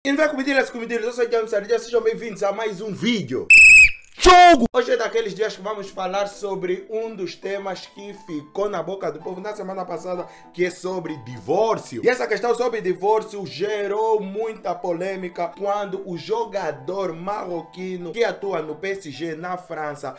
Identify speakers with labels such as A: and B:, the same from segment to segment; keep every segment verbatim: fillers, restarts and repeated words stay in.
A: E não vai comedilas, comedilas, eu sou o James Sardinha, sejam bem-vindos a mais um vídeo. Jogo! Hoje é daqueles dias que vamos falar sobre um dos temas que ficou na boca do povo na semana passada, que é sobre divórcio. E essa questão sobre divórcio gerou muita polêmica quando o jogador marroquino que atua no P S G na França,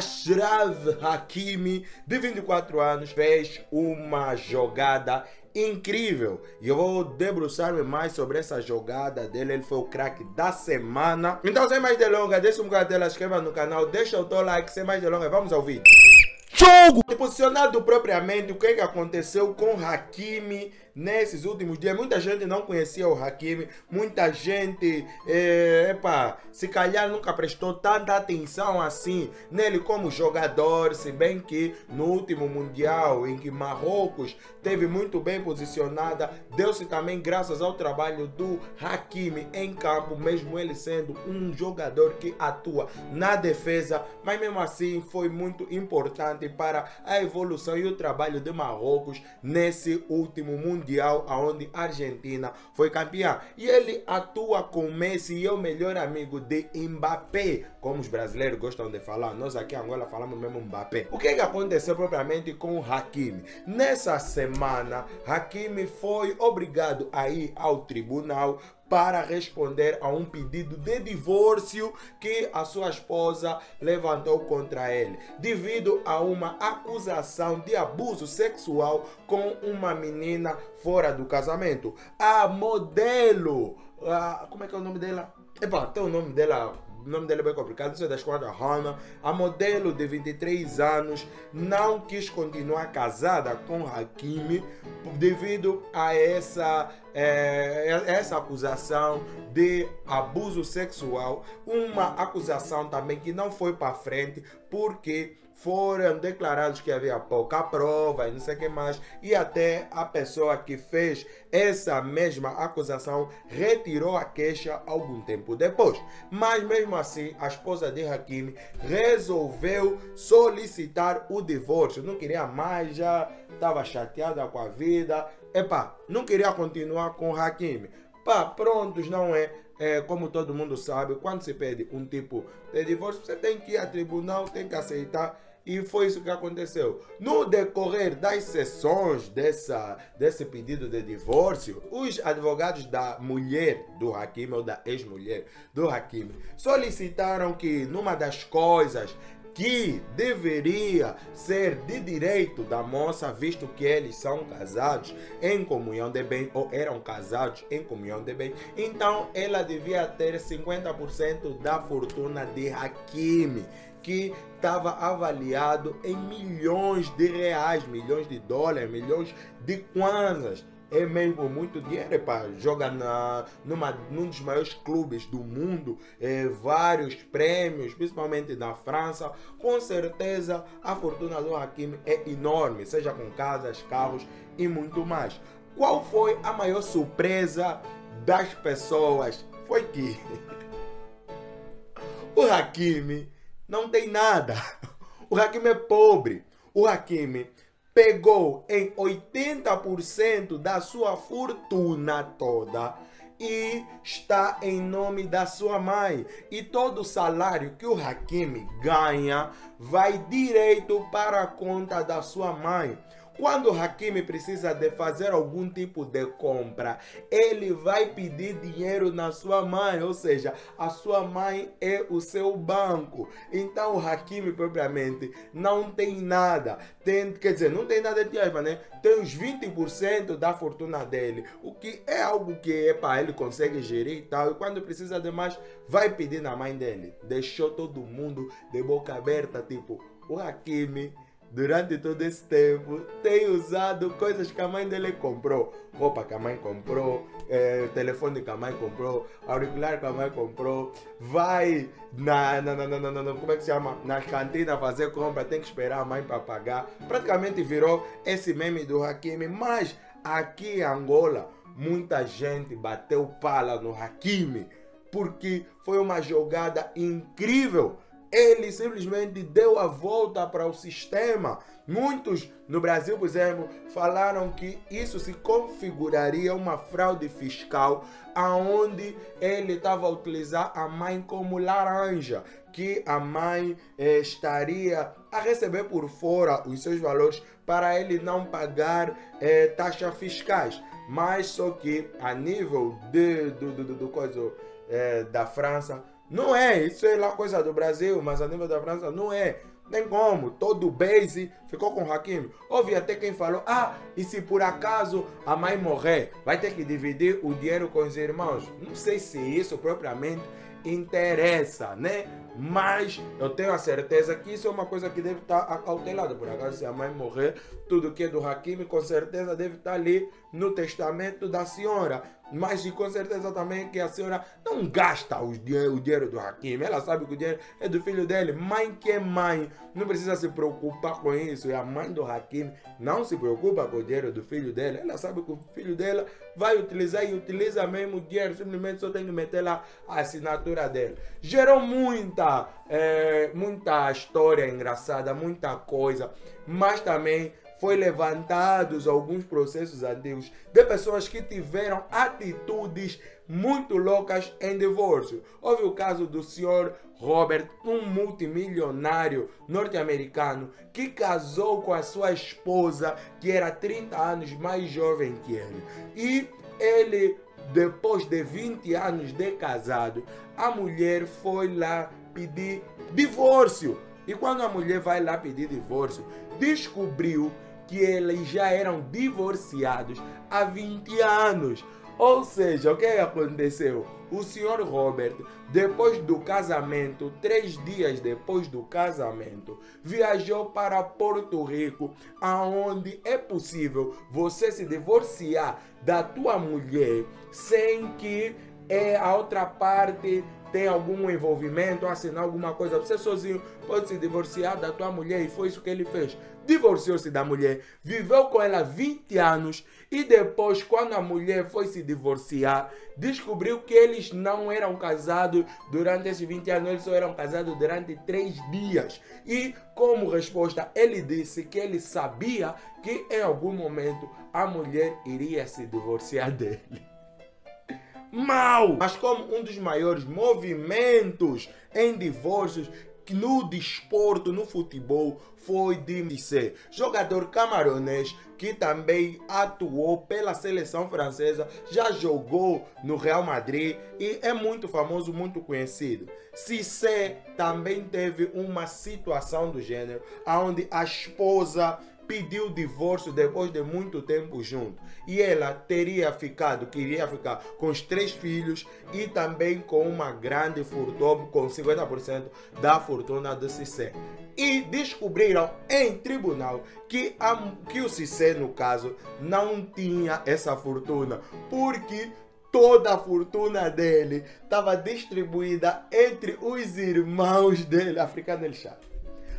A: Achraf Hakimi, de vinte e quatro anos, fez uma jogada incrível. E eu vou debruçar-me mais sobre essa jogada dele. Ele foi o craque da semana. Então, sem mais delongas, deixa um bocado de tela, inscreva no canal, deixa o teu like. Sem mais delongas, vamos ao vídeo. Jogo! Posicionado propriamente, o que, é que aconteceu com Hakimi nesses últimos dias? Muita gente não conhecia o Hakimi, muita gente, é, epa, se calhar nunca prestou tanta atenção assim nele como jogador, se bem que no último Mundial, em que Marrocos teve muito bem posicionada, deu-se também graças ao trabalho do Hakimi em campo, mesmo ele sendo um jogador que atua na defesa, mas mesmo assim foi muito importante para a evolução e o trabalho de Marrocos nesse último Mundial, onde a Argentina foi campeã. E ele atua com Messi e é o melhor amigo de Mbappé, como os brasileiros gostam de falar. Nós aqui em Angola falamos mesmo Mbappé. O que é que aconteceu propriamente com o Hakimi? Nessa semana, Hakimi foi obrigado a ir ao tribunal para responder a um pedido de divórcio que a sua esposa levantou contra ele, devido a uma acusação de abuso sexual com uma menina fora do casamento. A modelo, a, como é que é o nome dela? Epa, tem o nome dela. O nome dela é bem complicado, isso é da esquadra Hannah. A modelo de vinte e três anos não quis continuar casada com Hakimi devido a essa, é, essa acusação de abuso sexual. Uma acusação também que não foi para frente porque foram declarados que havia pouca prova e não sei o que mais, e até a pessoa que fez essa mesma acusação retirou a queixa algum tempo depois. Mas mesmo assim, a esposa de Hakimi resolveu solicitar o divórcio. Não queria mais, já estava chateada com a vida. Epa, não queria continuar com Hakimi. Pá, prontos, não é? É, como todo mundo sabe, quando se pede um tipo de divórcio, você tem que ir a tribunal, tem que aceitar. E foi isso que aconteceu. No decorrer das sessões dessa, desse pedido de divórcio, os advogados da mulher do Hakimi, ou da ex-mulher do Hakimi, solicitaram que numa das coisas que deveria ser de direito da moça, visto que eles são casados em comunhão de bem, ou eram casados em comunhão de bem, então ela devia ter cinquenta por cento da fortuna de Hakimi, que estava avaliado em milhões de reais, milhões de dólares, milhões de kwanzas. É mesmo muito dinheiro para jogar na, numa, num dos maiores clubes do mundo, é, vários prêmios, principalmente na França. Com certeza a fortuna do Hakimi é enorme, seja com casas, carros e muito mais. Qual foi a maior surpresa das pessoas? Foi que o Hakimi não tem nada. O Hakimi é pobre. O Hakimi pegou em oitenta por cento da sua fortuna toda e está em nome da sua mãe. E todo o salário que o Hakimi ganha vai direito para a conta da sua mãe. Quando o Hakimi precisa de fazer algum tipo de compra, ele vai pedir dinheiro na sua mãe, ou seja, a sua mãe é o seu banco. Então o Hakimi propriamente não tem nada, tem, quer dizer, não tem nada de asma, né? Tem uns vinte por cento da fortuna dele, o que é algo que é para ele consegue gerir e tal, e quando precisa de mais, vai pedir na mãe dele. Deixou todo mundo de boca aberta, tipo, o Hakimi durante todo esse tempo tem usado coisas que a mãe dele comprou. Roupa que a mãe comprou, é, telefone que a mãe comprou, auricular que a mãe comprou. Vai na, na, na, na, na, na como é que se chama? Na cantina fazer compra, tem que esperar a mãe para pagar. Praticamente virou esse meme do Hakimi. Mas aqui em Angola, muita gente bateu pala no Hakimi porque foi uma jogada incrível ele simplesmente deu a volta para o sistema. Muitos no Brasil, por exemplo, falaram que isso se configuraria uma fraude fiscal, aonde ele estava a utilizar a mãe como laranja, que a mãe eh, estaria a receber por fora os seus valores para ele não pagar eh, taxas fiscais. Mas só que a nível de, do, do, do, do coisa, eh, da França, não é, isso é lá coisa do Brasil, mas a nível da França não é. Nem como, todo o base ficou com o Hakimi. Houve até quem falou, ah, e se por acaso a mãe morrer, vai ter que dividir o dinheiro com os irmãos. Não sei se isso propriamente interessa, né? Mas eu tenho a certeza que isso é uma coisa que deve estar acautelada. Por acaso, se a mãe morrer, tudo que é do Hakimi, com certeza deve estar ali no testamento da senhora. Mas e com certeza também que a senhora não gasta o dinheiro, o dinheiro do Hakimi. Ela sabe que o dinheiro é do filho dele. Mãe que é mãe, não precisa se preocupar com isso. E a mãe do Hakimi não se preocupa com o dinheiro do filho dele. Ela sabe que o filho dela vai utilizar e utiliza mesmo o dinheiro. Simplesmente só tem que meter lá a assinatura dele. Gerou muita, é, muita história engraçada, muita coisa. Mas também foi levantados alguns processos antigos de pessoas que tiveram atitudes muito loucas em divórcio. Houve o caso do senhor Robert, um multimilionário norte-americano que casou com a sua esposa, que era trinta anos mais jovem que ele. E ele, depois de vinte anos de casado, a mulher foi lá pedir divórcio. E quando a mulher vai lá pedir divórcio, descobriu que eles já eram divorciados há vinte anos. Ou seja, o que aconteceu? O senhor Robert, depois do casamento, três dias depois do casamento, viajou para Porto Rico, aonde é possível você se divorciar da tua mulher sem que é, a outra parte tem algum envolvimento, assinar alguma coisa. Você sozinho pode se divorciar da tua mulher, e foi isso que ele fez. Divorciou-se da mulher, viveu com ela vinte anos e depois, quando a mulher foi se divorciar, descobriu que eles não eram casados durante esses vinte anos, eles só eram casados durante três dias. E como resposta, ele disse que ele sabia que em algum momento a mulher iria se divorciar dele. Mal! Mas como um dos maiores movimentos em divórcios no desporto, no futebol, foi de Cissé, jogador camaronês que também atuou pela seleção francesa, já jogou no Real Madrid e é muito famoso, muito conhecido. Cissé também teve uma situação do gênero, onde a esposa pediu o divórcio depois de muito tempo junto. E ela teria ficado, queria ficar com os três filhos e também com uma grande fortuna, com cinquenta por cento da fortuna do Cissé. E descobriram em tribunal que, a, que o Cissé, no caso, não tinha essa fortuna, porque toda a fortuna dele estava distribuída entre os irmãos dele, africano lixado.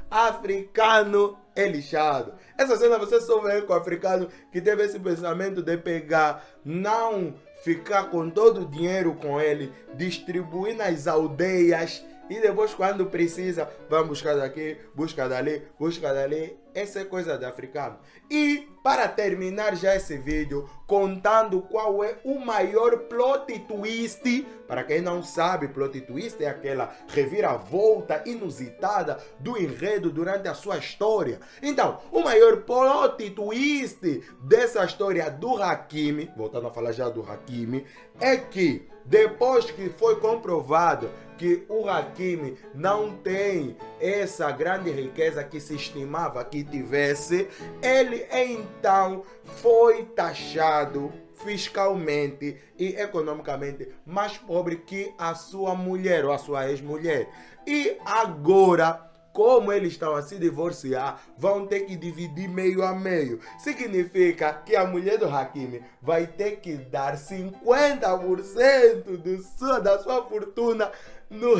A: Africano é lixado. Essa cena você só vê com o africano que teve esse pensamento de pegar, não ficar com todo o dinheiro com ele, distribuir nas aldeias e depois, quando precisa, vai buscar daqui, busca dali, busca dali. Essa é coisa de africano. E para terminar já esse vídeo, contando qual é o maior plot twist. Para quem não sabe, plot twist é aquela reviravolta inusitada do enredo durante a sua história. Então, o maior plot twist dessa história do Hakimi, voltando a falar já do Hakimi, é que depois que foi comprovado que o Hakimi não tem essa grande riqueza que se estimava que tivesse, ele então foi taxado fiscalmente e economicamente mais pobre que a sua mulher ou a sua ex-mulher. E agora, como eles estão a se divorciar, vão ter que dividir meio a meio. Significa que a mulher do Hakimi vai ter que dar cinquenta por cento do sua, da sua fortuna no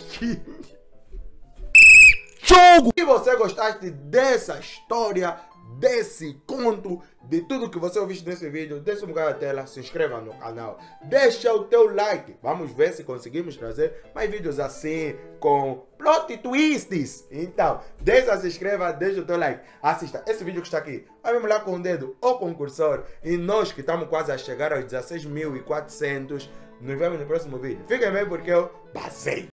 A: Hakimi. Jogo! Se você gostaste dessa história, desse conto, de tudo que você ouviu nesse vídeo, deixa um bocado na tela, se inscreva no canal, deixa o teu like. Vamos ver se conseguimos trazer mais vídeos assim, com plot twists. Então, deixa, se inscreva, deixa o teu like. Assista esse vídeo que está aqui. Vamos lá com o dedo, o concursor. E nós que estamos quase a chegar aos dezesseis mil e quatrocentos, nos vemos no próximo vídeo. Fiquem bem porque eu basei.